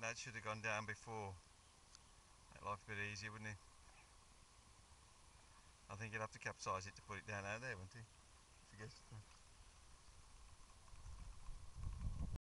that should have gone down before. Make life a bit easier, wouldn't it? I think you'd have to capsize it to put it down out there, wouldn't you? If you guessed.